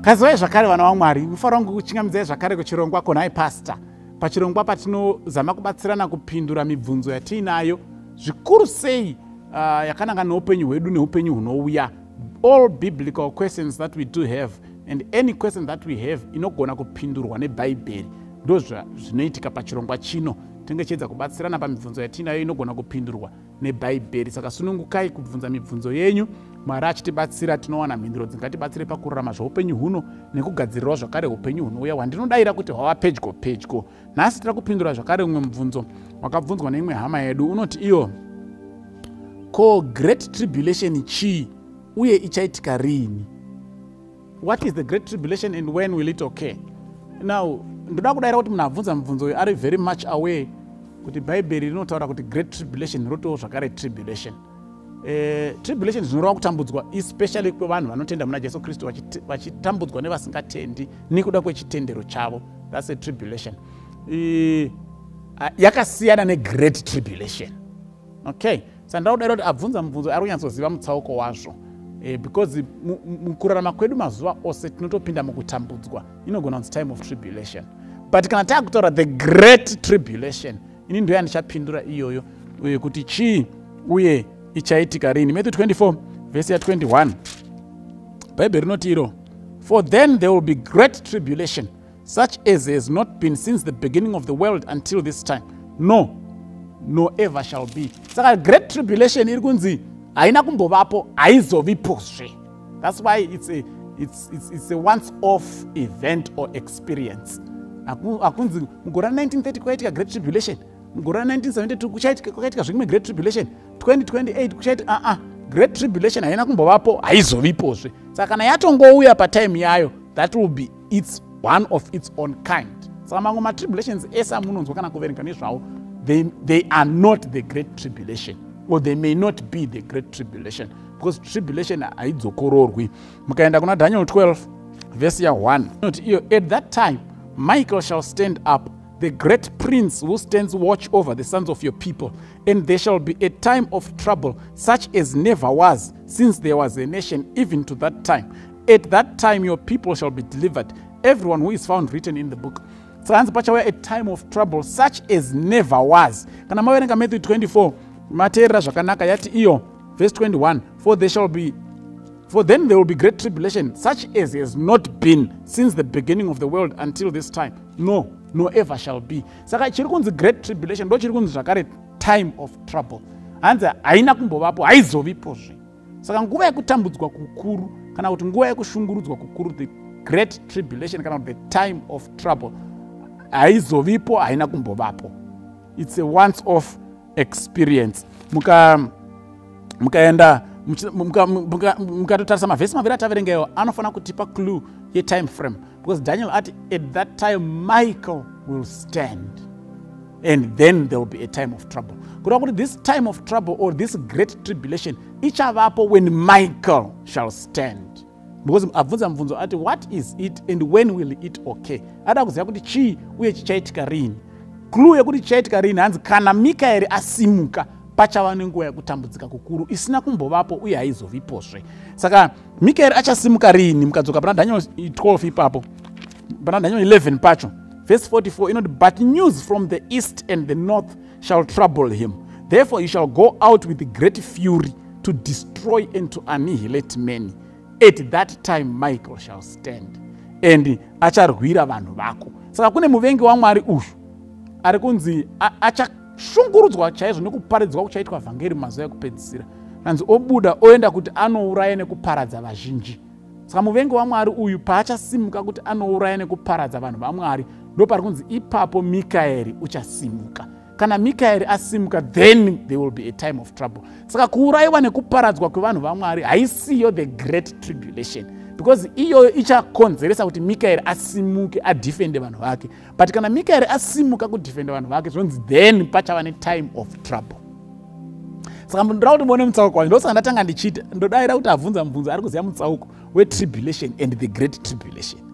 Kazoi zvakare vana vaMwari, mufanira kunge kuchingamidzai zvakare kuchirongwa konai pastor. Pachirongwa patinozama kubatsirana kupindura mibvunzo yatiinayo zvikuru sei yakananga neupenyu hwedu neupenyu hunouya. All biblical questions that we do have and any question that we have inogona kupindurwa neBhaibheri. Ndo zvinoitika pachirongwa chino. Tingechiedza kubatsirana pamibvunzo yatiinayo inogona kupindurwa neBhaibheri. Saka sunungukai kubvunza mibvunzo yenyu. Mwari achitibatsira tinowana mhinduro dzingatibatsire pakurarama zveupenyu huno nekugadzirirawo zvakare upenyu hunouya hwandinodayira kuti hwava pedyo pedyo. Nhasi tiri kupindura zvakare umwe mubvunzo wakabvunzwa neimwe hama yedu. Unoti iyo, ko great tribulation chii uye ichaitika rini? What is the great tribulation and when will it occur? Now, ndoda kudayira kuti munhu abvunza mubvunzo uyu ari very much aware kuti Bhaibheri rinotaura kuti great tribulation rotowo zvakare tribulation. Tribulation zvinoreva kutambudzwa especially kwevanhu vanotenda muna Jesu Kristu vachitambudzwa nevasingatendi nekuda kwechitendero chavo. That's a tribulation. Yakasiyana negreat tribulation. Okay, saka ndakudayira kuti abvunza mubvunzo ari kunyatsoziva mutsauko wazvo. Because mukurarama kwedu mazuva ose tinotopinda mukutambudzwa. Inogona kunzi time of tribulation. But kana taakutaura the great tribulation, ini ndiyo yandichapindura iyoyo kuti chii uye ichaitika rini. Matthew 24 verse 21. Bhaibheri rinoti iro, for then there will be great tribulation, such as has not been since the beginning of the world until this time. No, no ever shall be. Saka great tribulation iri kunzi haina kumbovapo, haizovipozve. That's why it's a once-off event or experience. Akunzi mugore 1930 kwaitika great tribulation, mugore 1972 kuchaitika zvimwe great tribulation, 2028 kuchaitika great tribulation haina kumbovapo, haizovipozve. Saka kana yatongouya patime yayo, that will be one of its own kind. Saka mamwe matribulations esa munonzwa kana kuverenga nezvawo, they are not the great tribulation, or they may not be the great tribulation, because tribulation haidzokororwi. Mukaenda kuna Daniel 12 verse 1, at that time Michael shall stand up, the great prince who stands watch over the sons of your people, and there shall be a time of trouble such as never was since there was a nation even to that time. At that time your people shall be delivered, everyone who is found written in the book. So hanzi pachauya a time of trouble such as never was. Kana maverenga Matthew 24 mateerera zvakanaka yati iyo verse 21, for then there will be great tribulation such as has not been since the beginning of the world until this time. No, no ever shall be. Saka chiri kunzi great tribulation ndo chiri kunzi zvakare time of trouble. Hanzi haina kumbovapo, haizovipozve. Saka nguva yekutambudzwa kukuru kana kuti nguva yekushungurudzwa kukuru, the great tribulation kana the time of trouble, haizovipo, haina kumbovapo. It's a once off experience. Mukaenda mukatotarisa mavhesi maviri ataverengeyo anofana kutipa clue ye-time frame, because Daniel ati at that time Michael will stand and then there will be a time of trouble. Kureva kuti this time of trouble or this great tribulation ichavapo when Michael shall stand. Because abvunza mubvunzo ati what is it and when will it occur? Ada kuziva kuti chii uye chichaitika rini. Clue yekuti chichaitika rini hanzi kana Mikaeri asimuka pachava nenguva yekutambudzika kukuru isina kumbovapo uye haizovipozve. Saka Mikaeri achasimuka rini? Mukadzoka pana Daniel 12 ipapo, pana Daniel 11 pacho verse 44 inoti, but news from the east and the north shall trouble him, therefore he shall go out with great fury to destroy and to annihilate many. At that time Michael shall stand, and acharwira vanhu vako. Saka kune muvengi waMwari uyu ari kunzi achashungurudzwa chaizvo nekuparidzwa kuchaitwa vhangeri mazuva ekupedzisira. Hanzi obuda oenda kuti anouraya nekuparadza vazhinji. Saka muvengi waMwari uyu paachasimuka kuti anouraya nekuparadza vanhu vaMwari, ndo pari kunzi ipapo Mikaeri uchasimuka. Kana Mikaeri asimuka, then there will be a time of trouble. Saka kuurayiwa nekuparadzwa kwevanhu vaMwari haisiyo the great tribulation, because iyoyo ichakonzeresa kuti Mikaeri asimuke adefende vanhu vake. But kana Mikaeri asimuka kudefenda vanhu vake, zvonzi then pachava ne-time of trouble. Saka ndoda kuti muone mutsauko wanyu. Ndosaka ndatanga ndichita, ndodayira kuti abvunza mubvunzo ari kuziva mutsauko we-tribulation and the great tribulation.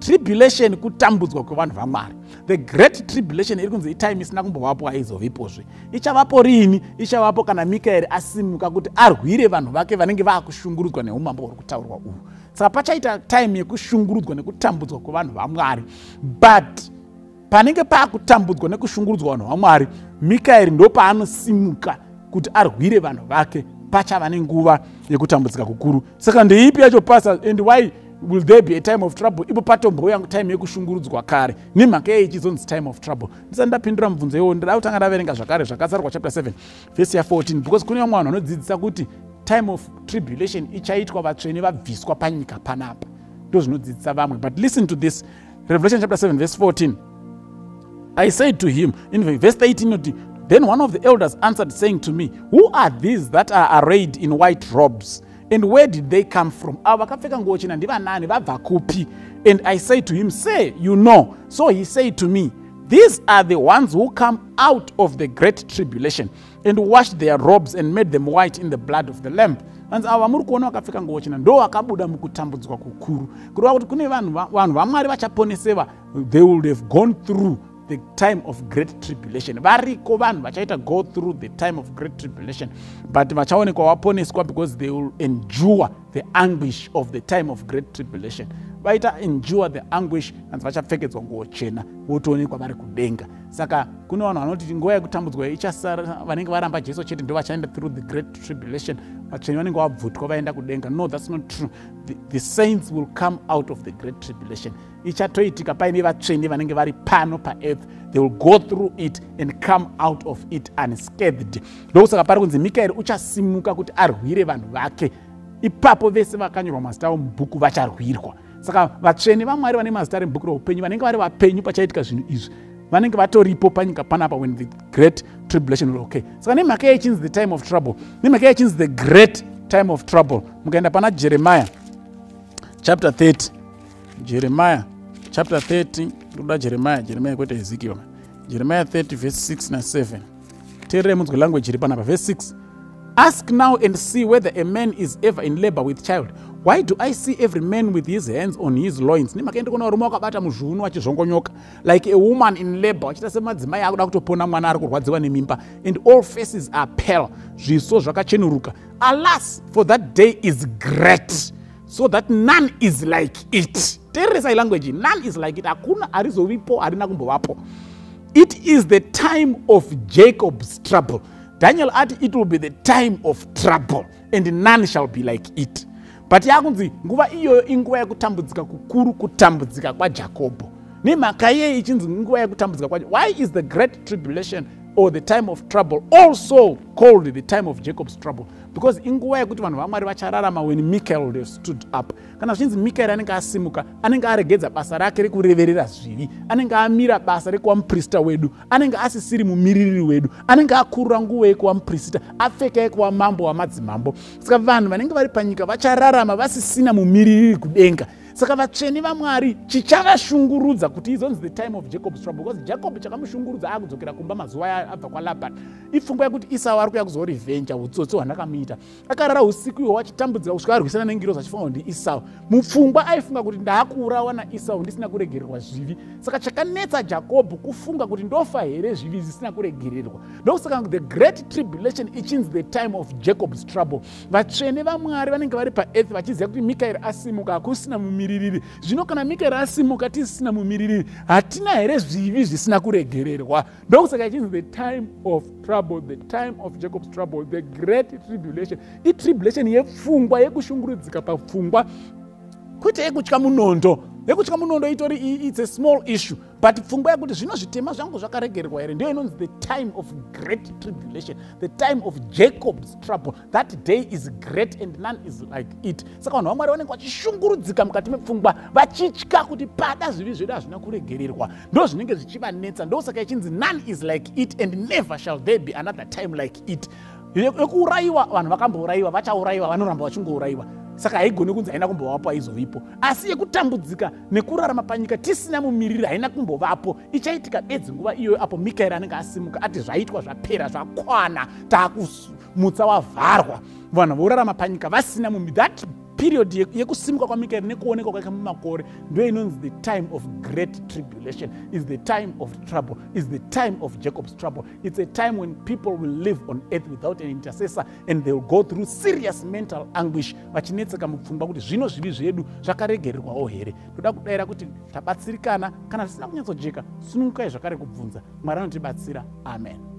tribulation kutambudzwa kwevanhu vaMwari. The great tribulation iri kunzi itime isina kumbovapo aizovipozve. Ichavapo rini? Ichavapo kana Mikaeri asimuka kuti arwire vanhu vake vanenge vaakushungurudzwa neumambo huri kutaurwa uhu. Saka pachaita time yekushungurudzwa nekutambudzwa kwevanhu vaMwari. But panenge paakutambudzwa nekushungurudzwa vanhu vaMwari, Mikaeri ndo paanosimuka kuti arwire vanhu vake. Pachava nenguva yekutambudzika kukuru. Saka ndeipi yacho pasa, and why will there be a time of trouble? Ipo patombouya time yekushungurudzwa kare. Nemhaka yei ichizonzi time of trouble? Ndisati ndapindura mubvunzo iwowo, ndida kutanga ndaverenga zvakare zvakazarwa chapter 7 verse ya 14, because kune vamwe vanhu vanodzidzisa kuti time of tribulation ichaitwa vatsvene vabviswa panyika panapa. Ndo zvinodzidzisa vamwe. But listen to this. Revelation chapter 7 verse 14. I said to him, in verse 18, then one of the elders answered, saying to me, who are these that are arrayed in white robes? And where did they come from? And I said to him, say, you know. So he said to me, these are the ones who come out of the great tribulation and washed their robes and made them white in the blood of the Lamb. And ava muri kuona vakapfeka nguo chena ndo vakabuda mukutambudzwa kukuru. Kureva kuti kune vanhu vaMwari vachaponesewa, they would have gone through the time of great tribulation. Variko vanhu vachaita go through the time of great tribulation, but vachaonekwa vaponeswa because they will endure the anguish of the time of great tribulation. Vaita endure the anguish and vachapfekedzwa nguo chena votoonekwa vari kudenga. Saka kune vanhu vanoti nguva yekutambudzwa ichasara vanenge varamba Jesu chete ndo vachaenda through the great tribulation, vatsvene vanenge vabvutwa vaenda kudenga. No, that's not true. The saints will come out of the great tribulation. Ichatoitika paine vatsvene vanenge vari pano paearth, they will go through it and come out of it unscathed. Ndokusaka pari kunzi Mikaeri uchasimuka kuti arwire vanhu vake. Ipapo vese vakanyorwa mazita avo mubhuku vacharwirwa. Saka vatsvene vaMwari vane mazita ari mubhuku roupenyu, vanenge vari vapenyu pachaitika zvinhu izvi, vanenge vatoripo panyika panapa when the great tribulation will okay. Saka nemhaka yei ichinzi the time of trouble, nemhaka yei ichinzi the great time of trouble, mukaenda pana Jeremiah chapter 30. Jeremiah chapter 30, ndoda Jeremiah kwete Ezekiel. Jeremiah 30 verse 6 na 7. Teerere munzwe language iri panapa. Verse 6. Ask now and see whether a man is ever in labor with child. Why do I see every man with his hands on his loins? Nemakaenda kuna varume vakabata muzviuno vachizvongonyoka, like a woman in labor, vachita semadzimai akuda kutopona mwana ari kurwadziwa nemimba, and all faces are pale, zviso zvakachenuruka. Alas, for that day is great, so that none is like it. Teeresa language, none is like it. Hakuna arizovipo, harina kumbovapo. It is the time of Jacob's trouble. Daniel ati it will be the time of trouble, and none shall be like it. But yakunzi nguva iyo inguva yekutambudzika kukuru, kutambudzika kwaJakobho. Nemhaka yei ichinzi nguva yekutambudzika kwaJakobho. Why is the great tribulation or the time of trouble also called the time of Jacob's trouble? Because inguva yekuti vanhu vaMwari vachararama when Michael stood up. Kana zvichinzi Mikaeri anenge asimuka, anenge aregedza basa rake rekureverera zvivi, anenge amira basa rekuva muprista wedu, anenge asisiri mumiriri wedu, anenge akurura nguo yekuva muprista, apfeka yekuva mambo wamadzimambo. Saka vanhu vanenge vari panyika vachararama vasisina mumiriri kudenga. Saka vatsvene vaMwari chichavashungurudza kuti izonzi the time of Jacob's trouble, because Jacob chakamushungurudza akudzokera kumba mazuva abva kwaLabani. Ipfungwa yekuti Esau ari kuuya kuzorevhenja utsotsi hwandakamuita. Akarara usiku ihwo achitambudzika kusvika arwisana nengiro achifunga kuti Esau. Mupfungwa aifunga kuti ndakuurawa naEsau ndisina kuregererwa zvivi. Saka chakanetsa Jacob kufunga kuti ndofa here zvivi zvisina kuregererwa. Ndokusaka the great tribulation ichinzi the time of Jacob's trouble. Vatsvene vaMwari vanenge vari paearth vachiziva kuti Mikaeri asimuka hakusina mumiriri. Zvino kana Mikaeri asimuka tisina mumiriri, hatina here zvivi zvisina kuregererwa. Ndokusaka ichinzi the time of trouble, the time of Jacob's trouble, the great tribulation. Tribulation yepfungwa, yekushungurudzika papfungwa, kwete yekutya munondo. Yekutya munondo itori it's a small issue, but pfungwa yekuti zvino zvitema zvangu zvakaregererwa here, ndio inonzi the time of great tribulation, the time of Jacob's trouble. That day is great and none is like it. Saka vanhu vaMwari vanenge vachishungurudzika mukati mepfungwa, vachitya kuti pada zvivi zvedu hazvina kuregererwa. Ndo zvinenge zvichivanetsa. Ndosaka ichinzi none is like it and never shall there be another time like it. Yekuurayiwa, vanhu vakambourayiwa, vachaurayiwa, vanoramba vachingourayiwa. Saka haigoni kunzi haina kumbovapo aizovipo. Asi yekutambudzika nekurarama panyika tisina mumiriri haina kumbovapo. Ichaitika bedzi nguva iyo apo Mikaeri anenge asimuka ati zvaitwa zvapera zvakwana, taakumutsa wavharwa. Vanhu vorarama panyika vasina mumiriri. That period yekusimuka kwamikaeri nekuonekwa kwake mumakore ndo inonzi the time of great tribulation, is the time of trouble, is the time of Jacob's trouble. It's a time when people will live on earth without an intercessor and they will go through serious mental anguish, vachinetseka mupfungwa kuti zvino zvivi zvedu zvakaregererwawo here. Toda kudayira kuti tabatsirikana kana tisina kunyatsojeka, sunungukai zvakare kubvunza. Mwari anotibatsira. Amen.